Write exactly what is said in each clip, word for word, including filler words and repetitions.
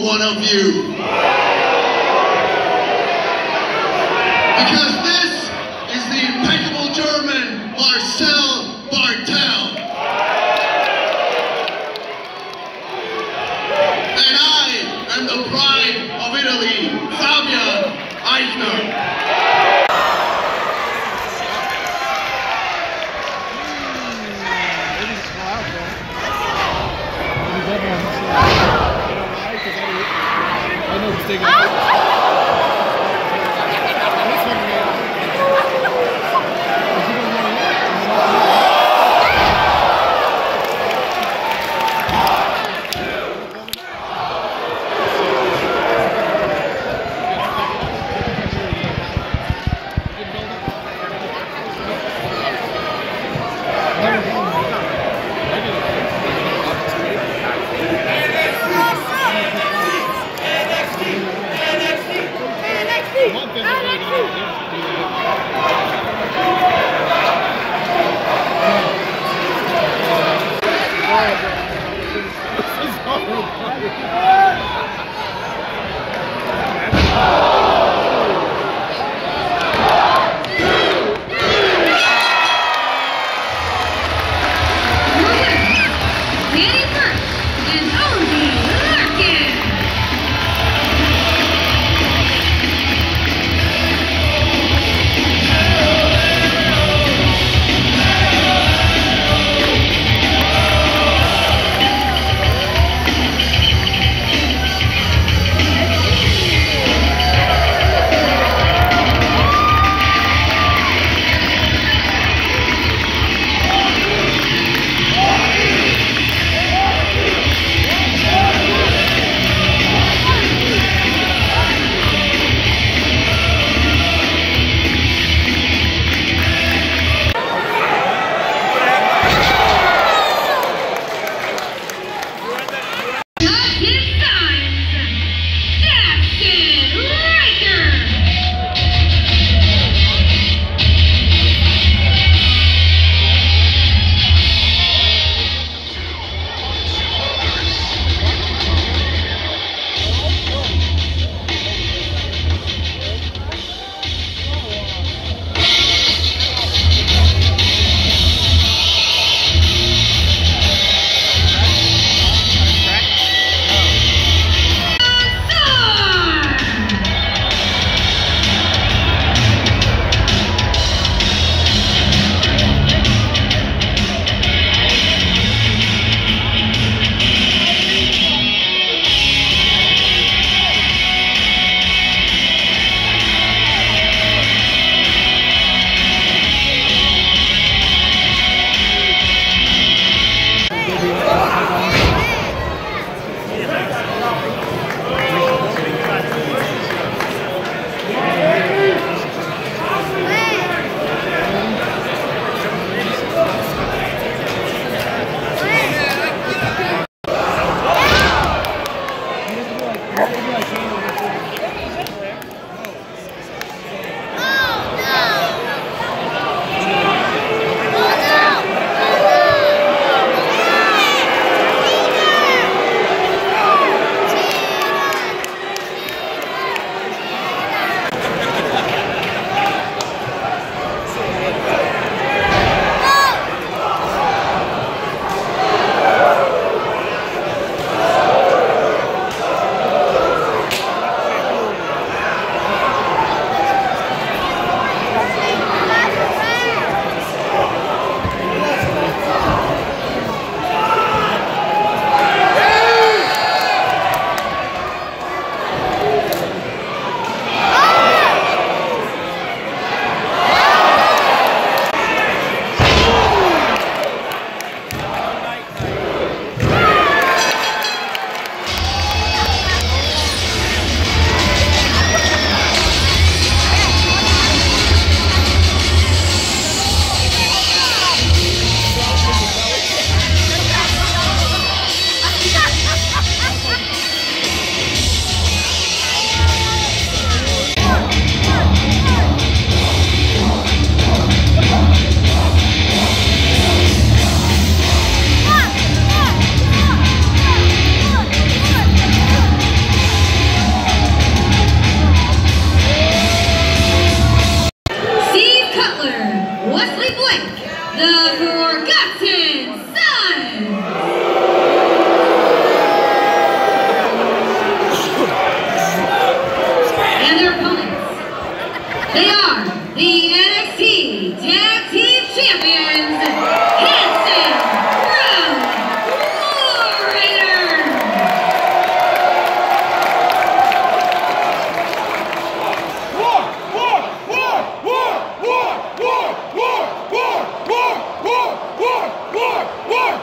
one of you. Because this is the impeccable German Marcel Bartel. And I am the pride of Italy, Fabian Aichner. They are the N X T Tag Team Champions, Hanson from War Raiders. War, war, war, war, war, war, war, war, war, war, war, war, war.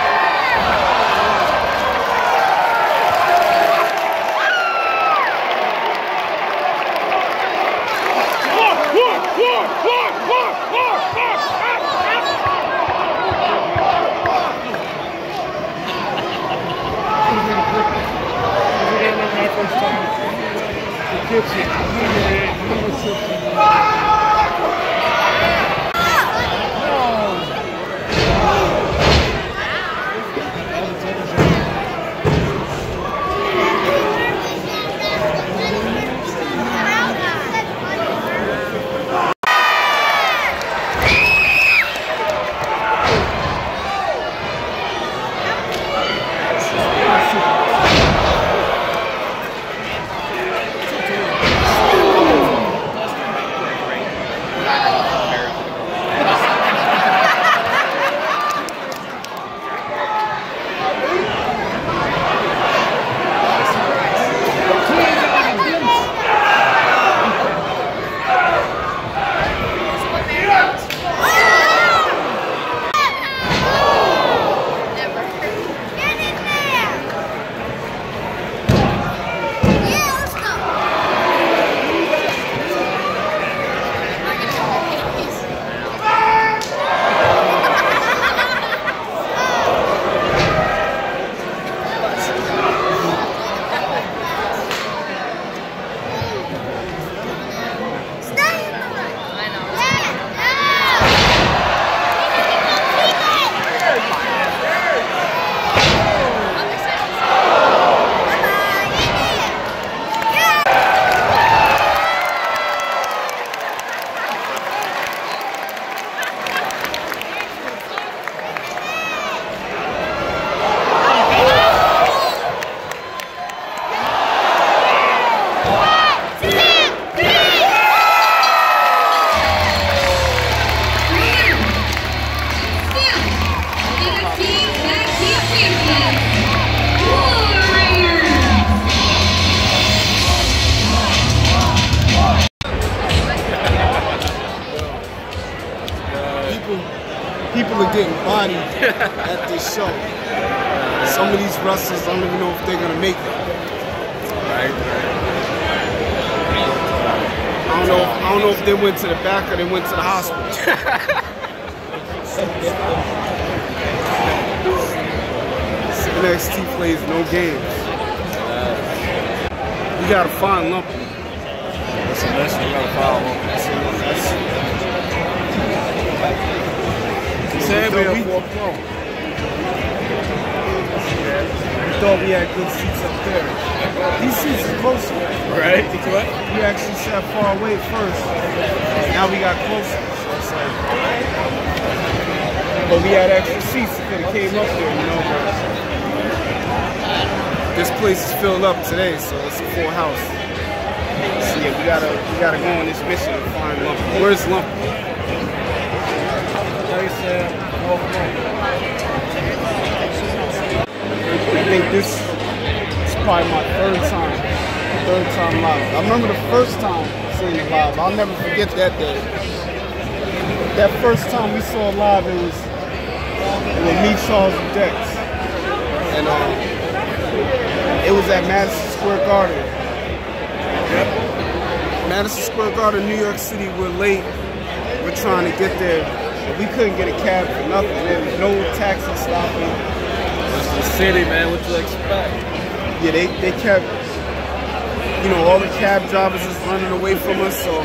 People are getting bodied at this show. Some of these wrestlers, I don't even know if they're gonna make it. Right. I don't know. If, I don't know if they went to the back or they went to the hospital. N X T plays no games. You gotta find Lumpy. That's the best thing you gotta find Lumpy. Say we, we thought we had good seats up there. These seats are closer. Right? What? We actually sat far away first. Now we got closer. So it's like, but we had extra seats that could have came up there, you know. But this place is filled up today, so it's a full house. So yeah, we gotta we gotta go on this mission and find Lumpy. Where's Lumpy? I think this is probably my third time, third time live. I remember the first time seeing it live. I'll never forget that day. That first time we saw it live, it was with me, Charles, and Dex, and um, it was at Madison Square Garden. Yep. Madison Square Garden, New York City. We're late. We're trying to get there. But we couldn't get a cab for nothing. There was no taxi stopping. It's the city, man. What you expect? Yeah, they, they kept, you know, all the cab drivers just running away from us, so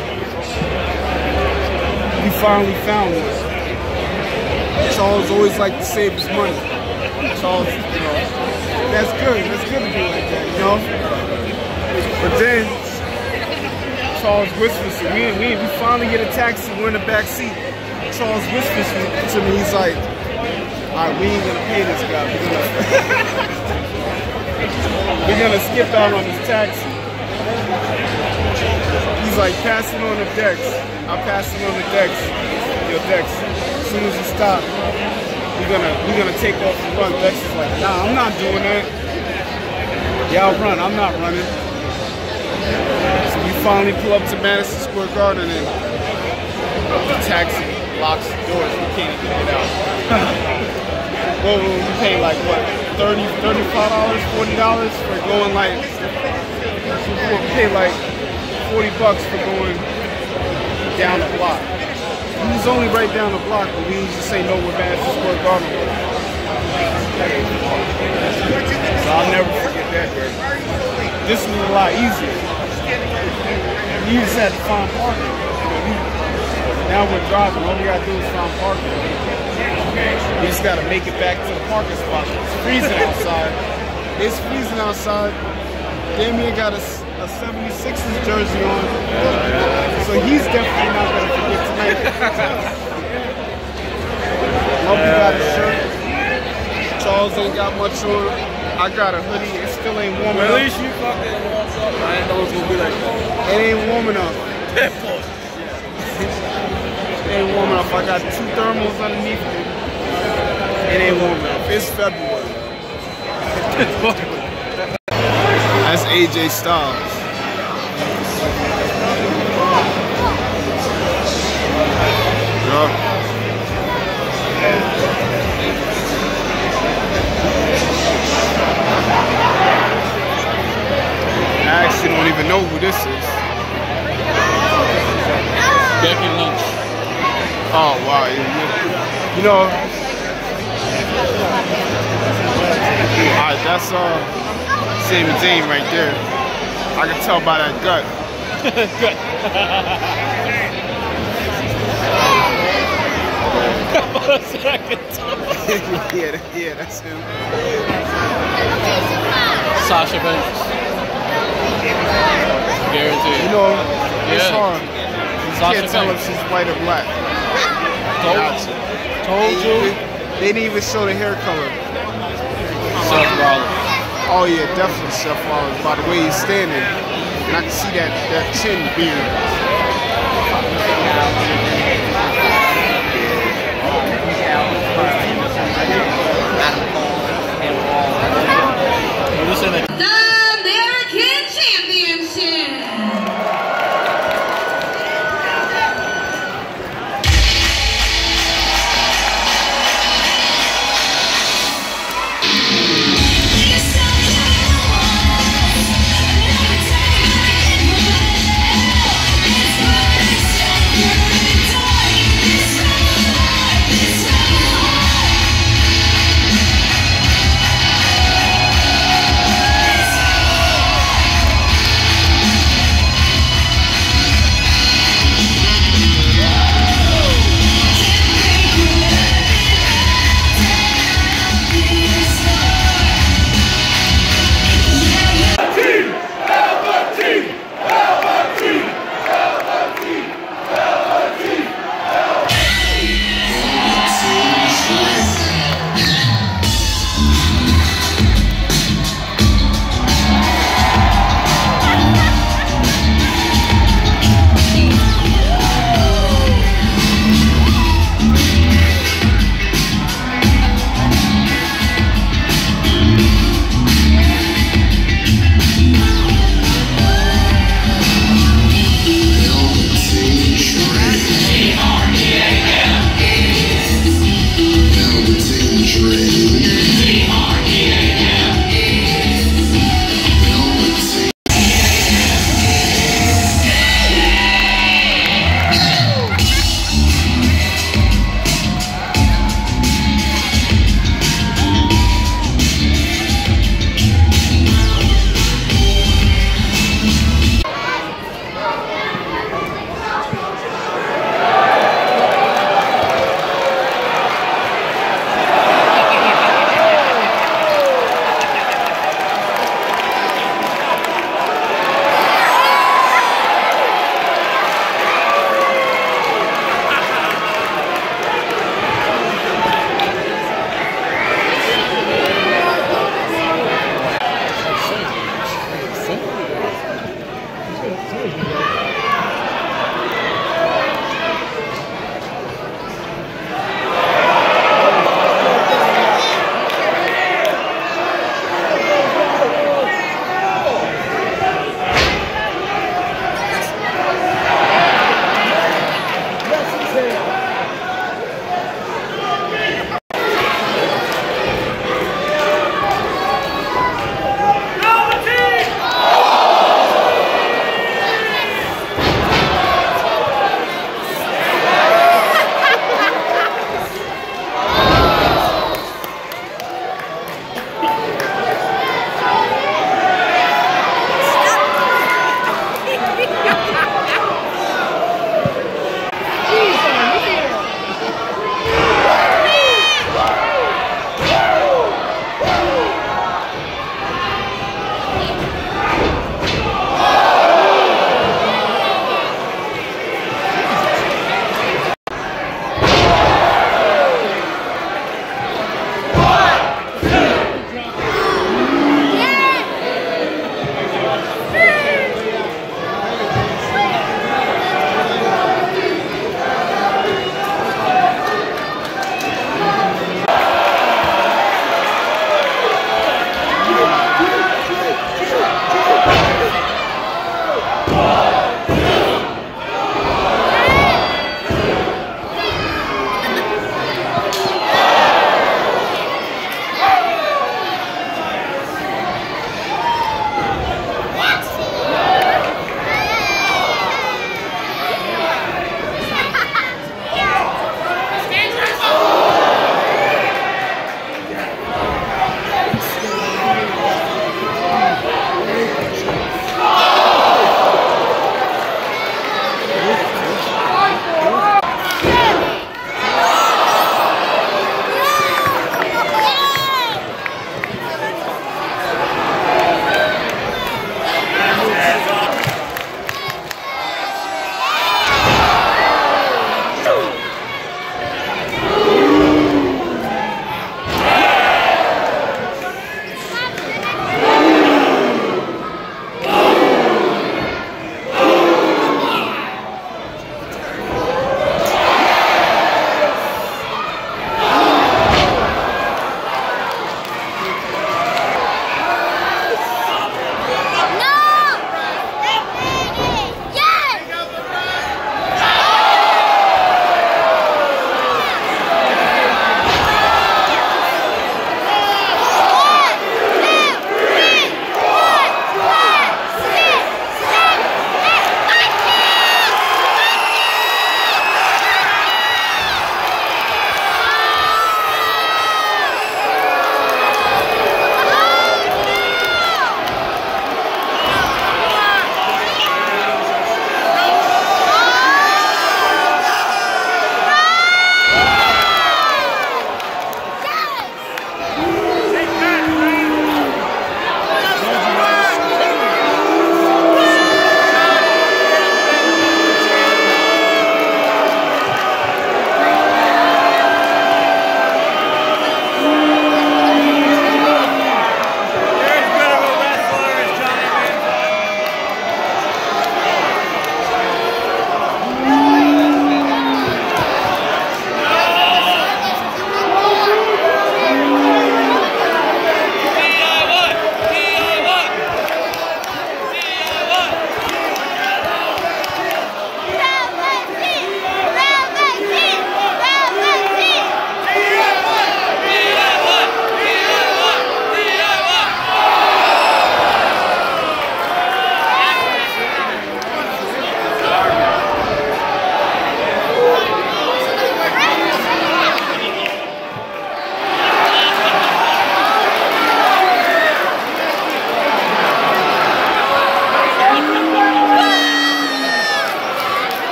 we finally found one. Charles always liked to save his money. Charles, you know, that's good. That's good to do like that, you know? But then, Charles whispers to me, we, we finally get a taxi, we're in the back seat. Charles whispers to me, he's like, all right, we ain't gonna pay this guy. We're gonna, we're gonna skip out on this taxi. He's like, pass it on the decks. I'll pass it on the decks. Yo, Dex, as soon as you stop, we're gonna we're gonna take off and run. Dex is like, nah, I'm not doing that. Yeah, I'll run. I'm not running. So we finally pull up to Madison Square Garden and the taxi locks the doors. We can't even get out. Well, we pay like what, thirty, thirty-five dollars, forty dollars for going like. We pay like forty bucks for going down the block. He was only right down the block, but we used to say no with Madison Square Garden. So I'll never forget that day. This was a lot easier. You just had to find parking. Now we're driving, all we gotta do is find parking. We just gotta make it back to the parking spot. It's freezing outside. It's freezing outside. Damien got a, a seventy-sixers jersey on, so he's definitely not going to forget tonight. Lumpy got a shirt. Charles ain't got much on. I got a hoodie. It still ain't warm enough. At least you fucking warmed up. I didn't know it was going to be like that. It ain't warm enough. It ain't warm enough. I got two thermals underneath it. It ain't warm enough. It's February. That's A J Styles. Yup. I actually don't even know who this is. Becky Lynch. Oh wow, you know, alright, that's uh Sami Zayn right there. I can tell by that gut. Good. yeah, that, yeah, that's him. Sasha Banks. Guaranteed. You know, it's Yeah. hard. You Sasha can't tell if Banks. she's white or black. Told you. Told They, you. they didn't even show the hair color. Seth Rollins. Oh yeah, definitely Seth Rollins. By the way he's standing, and I can see that that chin beard. What is it? The American Championship. It's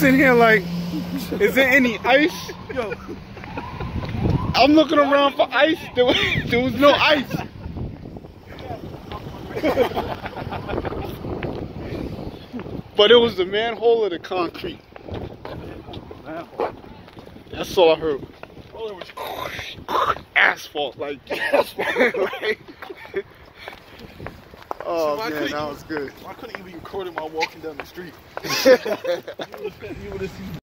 sitting here like, is there any ice? Yo. I'm looking around for ice. There was, there was no ice. But it was the manhole of the concrete. That's all I heard. Asphalt, like asphalt. Like, oh so man, that was good. I couldn't even record him while walking down the street. You would have seen